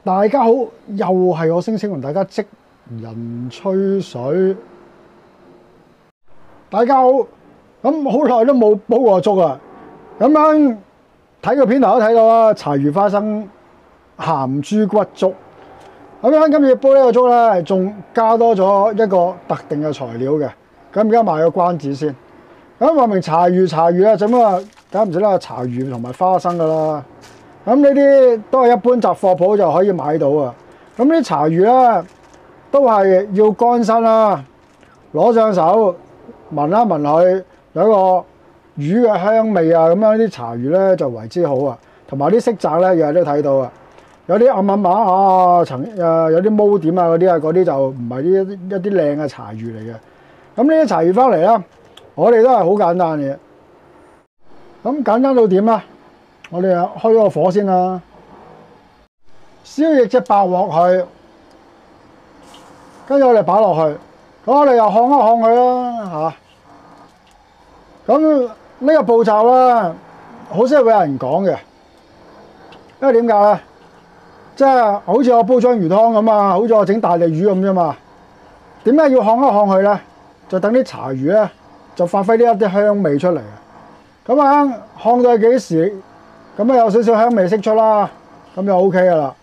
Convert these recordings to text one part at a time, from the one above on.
大家好，又係我星星同大家職人吹水。大家好，咁好耐都冇煲過粥啦。咁樣睇個片頭都睇到啦，柴魚花生鹹豬骨粥。咁樣今次煲呢個粥咧，仲加多咗一個特定嘅材料嘅。咁而家賣個關子先。咁話明柴魚啊，咁啊，梗唔使啦，柴魚同埋花生噶啦。咁呢啲都係一般雜貨鋪就可以買到啊。咁啲柴魚咧都係要乾身啦，攞上手聞一聞佢，有一個魚嘅香味啊。咁樣啲柴魚咧就為之好啊。同埋啲色澤咧，日日都睇到啊。有啲暗碼啊，有啲毛點啊嗰啲啊，嗰啲就唔係一啲靚嘅柴魚嚟嘅。咁呢啲柴魚翻嚟啦，我哋都係好簡單嘅。咁簡單到點啊？我哋啊開咗個火先啦，燒熱隻白鑊佢，跟住我哋擺落去，咁我哋又烘一烘佢啦嚇。咁呢個步驟咧，好少會有人講嘅，因為點解咧？即係好似我煲章魚湯咁啊，好似我整大利魚咁啫嘛。點解要烘一烘佢咧？就等啲柴魚咧就發揮呢一啲香味出嚟啊！咁啊，烘到幾時？咁啊有少少香味釋出啦，咁就 O K 噶啦。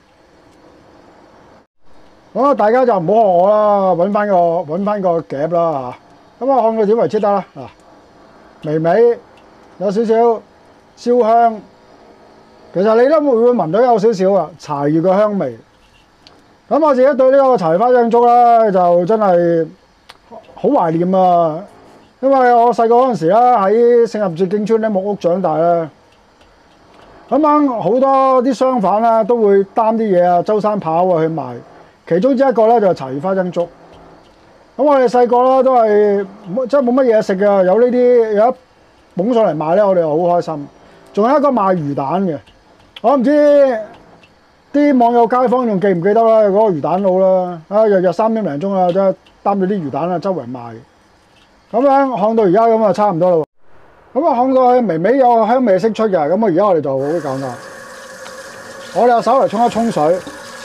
咁啊，大家就唔好學我啦，揾翻個夾啦嚇。咁啊，烘到點為之得啦？嗱，微微有少少燒香，其實你都會聞到有少少啊柴魚嘅香味。咁我自己對呢個柴魚花生粥咧，就真係好懷念啊！因為我細個嗰陣時咧喺聖合捷徑村啲木屋長大咧。咁樣好多啲商販啦，都會擔啲嘢啊，周山跑啊去賣。其中之一個咧就係柴魚花生粥。咁我哋細個啦都係即係冇乜嘢食嘅，有呢啲有一捧上嚟賣咧，我哋就好開心。仲有一個賣魚蛋嘅，我唔知啲網友街坊仲記唔記得啦？嗰個魚蛋佬啦，啊日日3點零鐘啊，即係擔住啲魚蛋啊周圍賣。咁樣烘到而家咁啊，差唔多啦。咁啊，烘到佢微微有香味釋出嘅，咁啊，而家我哋就好簡單，我哋用手嚟沖一沖水，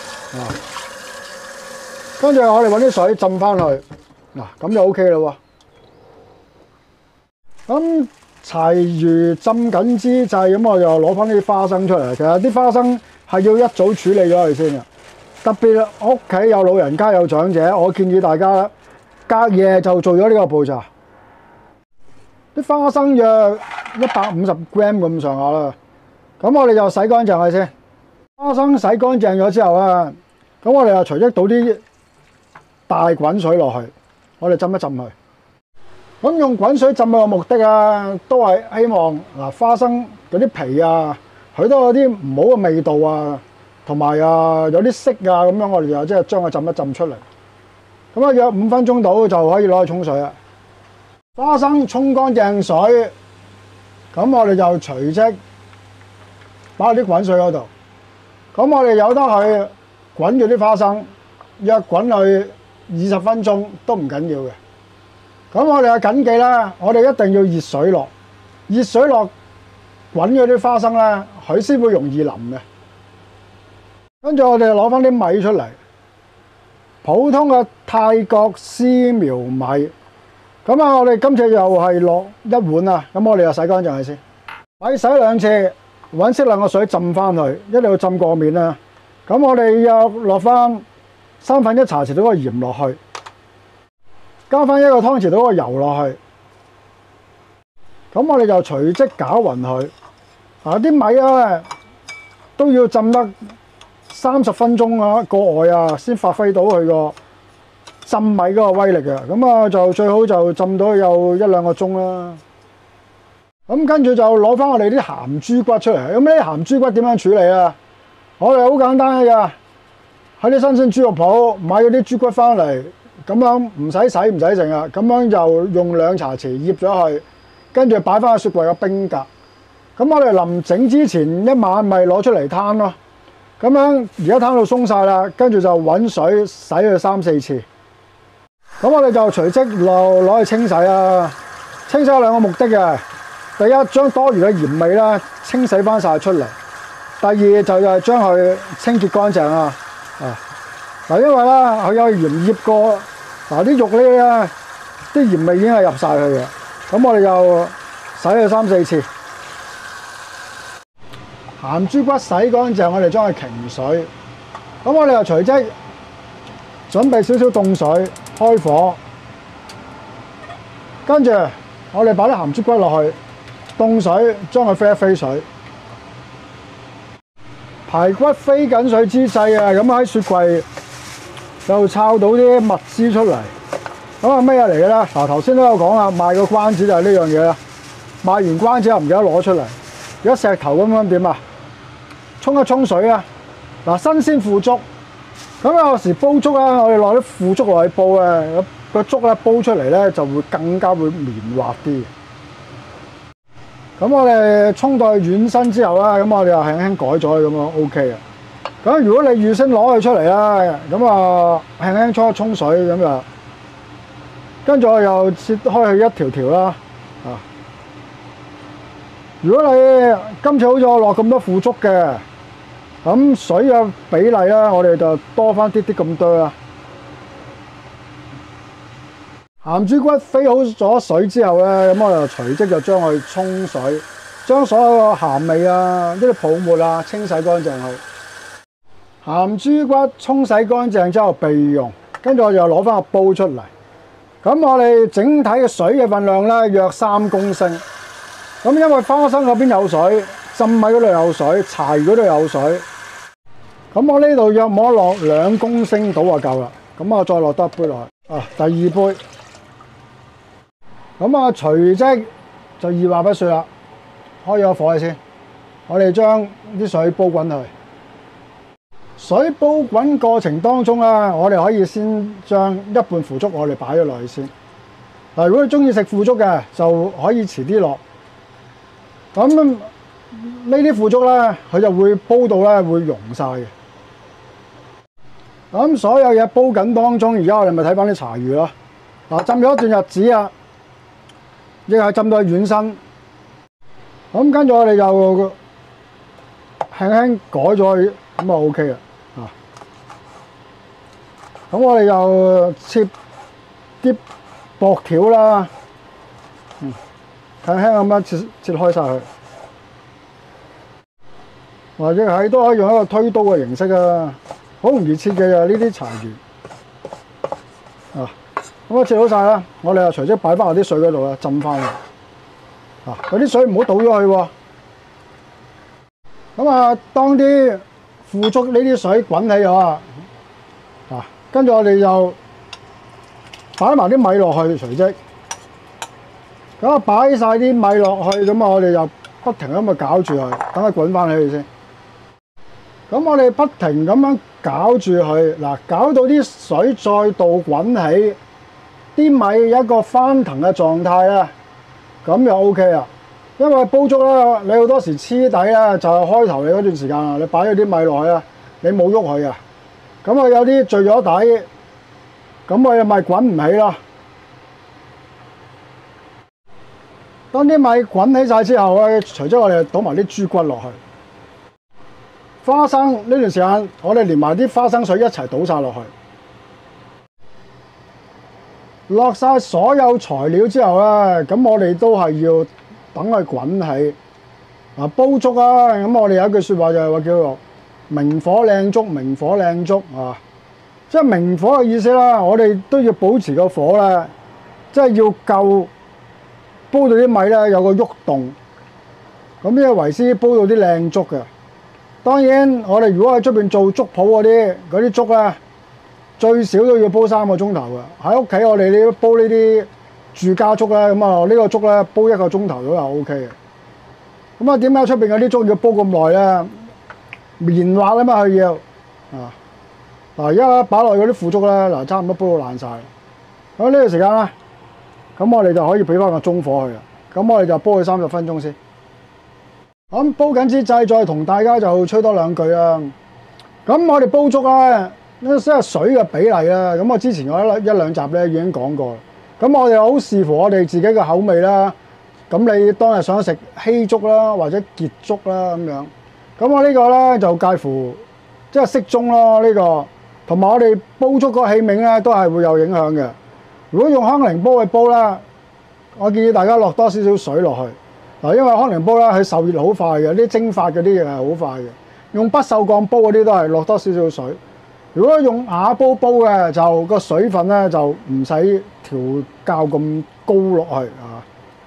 跟住我哋揾啲水浸翻去，嗱咁就 O K 啦喎。咁柴魚浸緊之際，咁我就攞翻啲花生出嚟。其實啲花生係要一早處理咗佢先嘅，特別屋企有老人家有長者，我建議大家隔夜就做咗呢個步驟。啲花生約150 gram 咁上下啦，咁我哋就洗乾淨佢先。花生洗乾淨咗之後咧，咁我哋就隨即倒啲大滾水落去，我哋浸一浸佢。咁用滾水浸佢嘅目的啊，都係希望嗱花生嗰啲皮啊，佢都有啲唔好嘅味道啊，同埋啊有啲色啊咁樣，我哋就即係將佢浸一浸出嚟。咁啊約5分鐘到就可以攞去沖水啦。花生沖乾淨水，咁我哋就隨即擺喺啲滾水嗰度。咁我哋由得佢滾住啲花生，約滾佢20分鐘都唔緊要嘅。咁我哋嘅緊記啦，我哋一定要熱水落，熱水落滾咗啲花生咧，佢先會容易腍嘅。跟住我哋攞翻啲米出嚟，普通嘅泰國絲苗米。咁啊，我哋今次又係落1碗啦，咁我哋又洗乾淨佢先。米洗2次，揾適量嘅水浸翻佢，一定要浸過面啦。咁我哋又落翻1/3茶匙到個鹽落去，加翻1個湯匙到個油落去。咁我哋就隨即攪勻佢。啲米咧都要浸得30分鐘啊過外啊，先發揮到佢個浸米嗰個威力嘅。咁啊就最好就浸到有1-2個鐘啦。咁跟住就攞翻我哋啲鹹豬骨出嚟。咁呢啲鹹豬骨點樣處理啊？我哋好簡單嘅，喺啲新鮮豬肉鋪買咗啲豬骨翻嚟，咁樣唔使洗唔使剩啊。咁樣就用2茶匙醃咗佢，跟住擺翻喺雪櫃嘅冰格。咁我哋臨整之前1晚咪攞出嚟攤咯。咁樣而家攤到鬆晒啦，跟住就揾水洗佢3-4次。咁我哋就隨即攞去清洗啊！清洗有2個目的嘅，第一將多餘嘅鹽味啦清洗翻晒出嚟，第二就係將佢清潔乾淨啊！ 啊！嗱，因為咧佢有鹽醃過，嗱啲肉咧啲鹽味已經係入晒去嘅，咁我哋又洗佢3、4次。鹹豬骨洗乾淨，我哋將佢擎水，咁我哋又隨即準備少少凍水，開火，跟住我哋擺啲鹹豬骨落去，凍水將佢飛一飛水。排骨飛緊水之際啊，咁喺雪櫃就摷到啲蜜絲出嚟。咁啊咩嘢嚟嘅咧？嗱，頭先都有講啦，賣個關子就係呢樣嘢啦。賣完關子又唔記得攞出嚟，而家石頭咁樣點啊？沖一沖水啊！嗱，新鮮腐竹，咁有時煲粥咧，我哋落啲腐竹落去煲咧，個粥咧煲出嚟咧就會更加會綿滑啲。咁我哋沖到佢軟身之後啦，咁我哋又輕輕改咗佢咁樣 OK 啊。咁如果你預先攞佢出嚟啦，咁啊輕輕沖一沖水咁就，跟住我又切開佢一條條啦。啊，如果你今次好似我落咁多腐竹嘅，咁水嘅比例咧，我哋就多翻啲啲咁多啦。鹹豬骨飛好咗水之後咧，咁我就隨即就將佢沖水，將所有鹹味啊、呢啲泡沫啊清洗乾淨好。鹹豬骨沖洗乾淨之後備用，跟住我就攞翻個煲出嚟。咁我哋整體嘅水嘅份量咧約3公升。咁因為花生嗰邊有水，浸米嗰度有水，柴魚嗰度有水。咁我呢度約摸落2公升到就夠啦。咁我再落多一杯落去。啊，第2杯。咁啊，隨即就二話不說啦，開咗火先。我哋將啲水煲滾佢。水煲滾過程當中啦，我哋可以先將一半腐竹我哋擺咗落去先。嗱，如果你中意食腐竹嘅，就可以遲啲落。咁呢啲腐竹咧，佢就會煲到咧會溶晒嘅。咁所有嘢煲緊當中，而家我哋咪睇翻啲柴魚咯。嗱，浸咗一段日子啊！亦係浸到軟身，咁跟住我哋就輕輕改咗佢，咁啊 OK 啦，啊，咁我哋又切啲薄條啦，輕輕咁樣切開晒佢，或者係都可以用一個推刀嘅形式啊，好容易切嘅就呢啲柴魚，啊。咁我切好晒啦，我哋又隨即擺翻落啲水嗰度啦，浸翻佢。啊，嗰啲水唔好倒咗去喎。咁啊，當啲腐竹呢啲水滾起咗啊，跟住我哋又擺埋啲米落去，隨即。咁啊，擺晒啲米落去，咁啊，我哋又不停咁去攪住佢，等佢滾翻起去先。咁我哋不停咁樣攪住佢，嗱，攪到啲水再度滾起。啲米有一個翻騰嘅狀態啦，咁就 OK 啦。因為煲粥啦，你好多時黐底啦，就係開頭你嗰段時間啊，你擺咗啲米落去啊，你冇喐佢啊，咁啊有啲墜咗底，咁我哋咪滾唔起咯。當啲米滾起晒之後咧，隨即我哋倒埋啲豬骨落去。花生呢段時間，我哋連埋啲花生水一齊倒晒落去。落晒所有材料之後咧，咁我哋都係要等佢滾起。嗱，煲粥啊，咁我哋有一句説話就係話叫做明火靚粥，明火靚粥啊。即係明火嘅意思啦，我哋都要保持個火咧，即係要夠煲到啲米咧有個喐動。咁呢個為之煲到啲靚粥嘅。當然，我哋如果喺出邊做粥鋪嗰啲粥咧，最少都要煲3個鐘頭嘅。喺屋企我哋呢煲呢啲住家粥咧，咁啊呢個粥咧煲1個鐘頭都係 OK 嘅。咁啊點解出邊嗰啲粥要煲咁耐咧？綿滑啊嘛佢要啊。嗱，而家擺落去嗰啲腐竹咧，嗱差唔多煲到爛晒。咁呢個時間咧，咁我哋就可以俾翻個中火去啦。咁我哋就煲佢30分鐘先。咁煲緊之際，再同大家就吹多2句啦。咁我哋煲粥咧，即係水嘅比例啦。咁我之前有一兩集咧已經講過。咁我哋好視乎我哋自己嘅口味啦。咁你當日想食稀粥啦，或者結粥啦咁樣。咁我呢個咧就介乎即係適中咯呢個。同埋我哋煲粥嗰個器皿咧，都係會有影響嘅。如果用康寧煲去煲咧，我建議大家落多少少水落去嗱，因為康寧煲咧佢受熱好快嘅，啲蒸發嗰啲嘢係好快嘅。用不鏽鋼煲嗰啲都係落多少少水。如果用瓦煲煲嘅，就個水分咧就唔使調校咁高落去啊。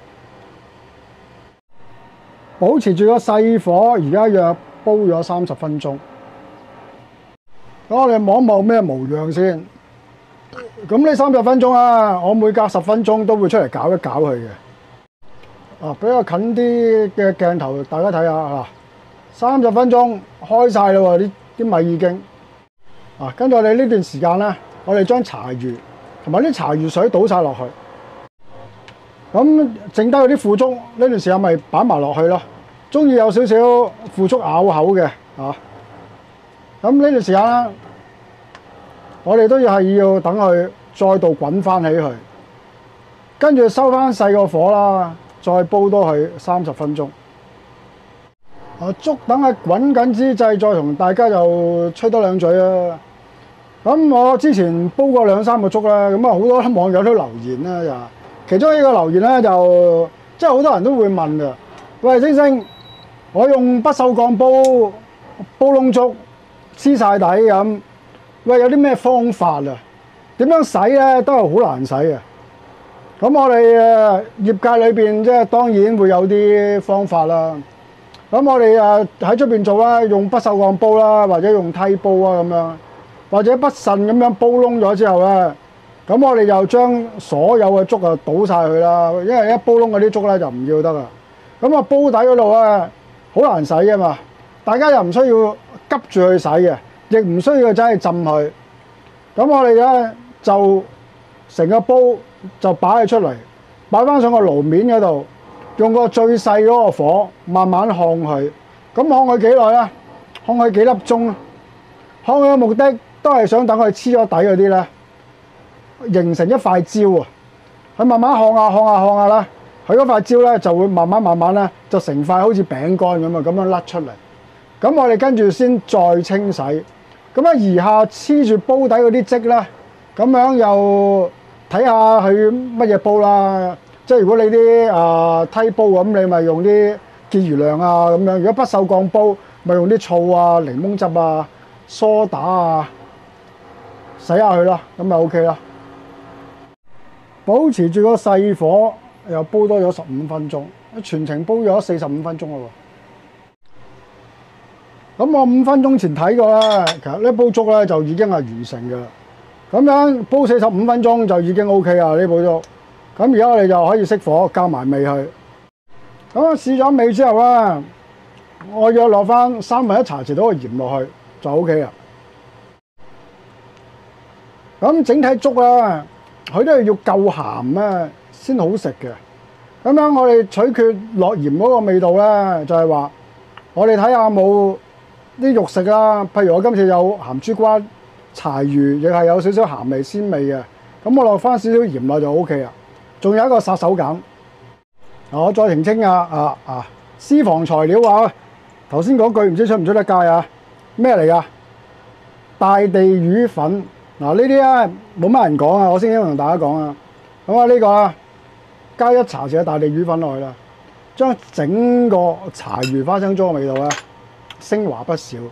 保持住個細火，而家約煲咗30分鐘。咁我哋望一望咩模樣先。咁呢30分鐘啊，我每隔10分鐘都會出嚟搞一搞佢嘅。啊，比較近啲嘅鏡頭，大家睇下啊。30分鐘開晒啦喎，啲米已經。啊，跟住我哋呢段時間咧，我哋將茶餘同埋啲茶餘水倒晒落去。咁剩低嗰啲腐竹，呢段時間咪擺埋落去咯。中意有少少腐竹咬口嘅啊。咁呢段時間咧，我哋都係要等佢再度滾翻起佢，跟住收翻細個火啦，再煲多佢30分鐘。粥等佢滾緊之際，再同大家就吹多兩嘴啦。咁我之前煲過2、3個粥啦，咁啊好多網友都留言啦，就其中一個留言咧就即係好多人都會問嘅，喂，星星，我用不鏽鋼煲燶粥黐晒底咁，喂，有啲咩方法啊？點樣洗咧都係好難洗嘅。咁我哋業界裏邊即係當然會有啲方法啦。咁我哋喺出邊做啦，用不鏽鋼煲啦，或者用梯煲啊咁樣，或者不慎咁樣煲燶咗之後咧，咁我哋又將所有嘅粥啊倒晒佢啦，因為一煲燶嗰啲粥咧就唔要得啦。咁啊煲底嗰度咧好難洗啊嘛，大家又唔需要急住去洗嘅，亦唔需要真係浸佢。咁我哋咧就成個煲就擺佢出嚟，擺翻上個爐面嗰度。用個最細嗰個火慢慢烘佢，咁烘佢幾耐咧？烘佢幾粒鐘咧？烘佢嘅目的都係想等佢黐咗底嗰啲咧，形成一塊焦啊！佢慢慢烘下啦，佢嗰塊焦咧就會慢慢咧就成塊好似餅乾咁啊，咁樣甩出嚟。咁我哋跟住先再清洗。咁啊，餘下黐住煲底嗰啲漬咧，咁樣又睇下佢乜嘢煲啦。即係如果你啲梯煲咁，你咪用啲結餘量啊咁樣；如果不鏽鋼煲，咪用啲醋啊、檸檬汁啊、梳打啊，洗下佢啦，咁咪 OK 啦。保持住個細火，又煲多咗15分鐘，全程煲咗45分鐘咯喎。咁我5分鐘前睇過啦，其實呢煲粥咧就已經係完成㗎啦。咁樣煲45分鐘就已經 OK 啦，呢煲粥。咁而家我哋就可以熄火，加埋味去。咁我試咗味之後咧，我約落翻1/3茶匙到個鹽落去就 OK 啦。咁整體粥咧，佢都係要夠鹹咧先好食嘅。咁樣我哋取決落鹽嗰個味道咧，就係話我哋睇下冇啲肉食啦。譬如我今次有鹹豬骨、柴魚，亦係有少少鹹味鮮味嘅。咁我落翻少少鹽落就 OK 啦。仲有一個殺手鐧，我再澄清私房材料啊！頭先嗰句唔知出唔出得街啊？咩嚟㗎？大地魚粉嗱，呢啲咧冇乜人講啊，我先同大家講啊。咁啊呢個啊，加1茶匙嘅大地魚粉落去啦，將整個柴魚花生粥嘅味道咧升華不少。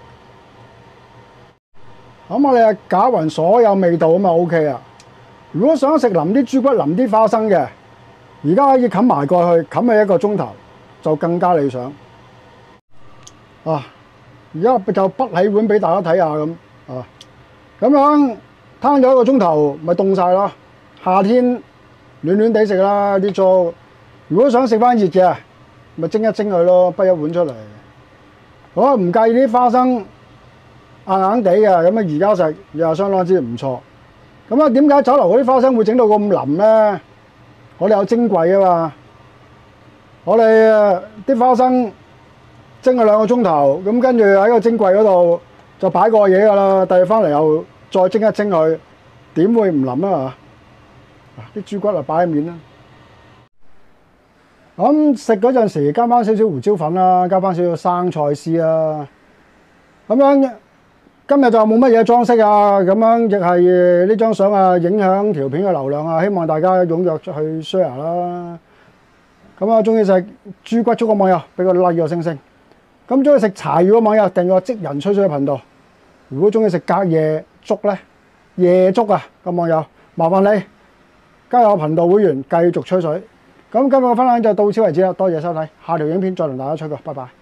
咁我哋攪勻所有味道咁啊 OK 啊！如果想食淋啲豬骨、淋啲花生嘅，而家可以冚埋過去，冚佢1個鐘頭就更加理想。而家就滗起碗俾大家睇下咁咁樣攤咗1個鐘頭，咪凍晒咯。夏天暖暖地食啦啲粥。如果想食翻熱嘅，咪蒸一蒸佢咯，滗1碗出嚟。我唔介意啲花生硬硬地嘅，咁啊而家食又係相當之唔錯。咁啊，點解酒樓嗰啲花生會整到咁腍咧？我哋有蒸櫃啊嘛，我哋啲花生蒸咗2個鐘頭，咁跟住喺個蒸櫃嗰度就擺過嘢噶啦，第日翻嚟又再蒸一蒸佢，點會唔腍啊？啲豬骨啊擺喺面啦。咁食嗰陣時加翻少少胡椒粉啦，加翻少少生菜絲啦，咁樣今日就冇乜嘢裝飾啊，咁樣亦係呢張相啊，影響條片嘅流量啊，希望大家踴躍去 share 啦。咁啊，中意食豬骨粥嘅網友俾個 like 個星星。咁中意食柴魚嘅網友訂個職人吹水嘅頻道。如果中意食隔夜粥咧，夜粥啊嘅網友，麻煩你加入我頻道會員繼續吹水。咁今日嘅分享就到此為止啦，多謝收睇，下條影片再同大家吹過，拜拜。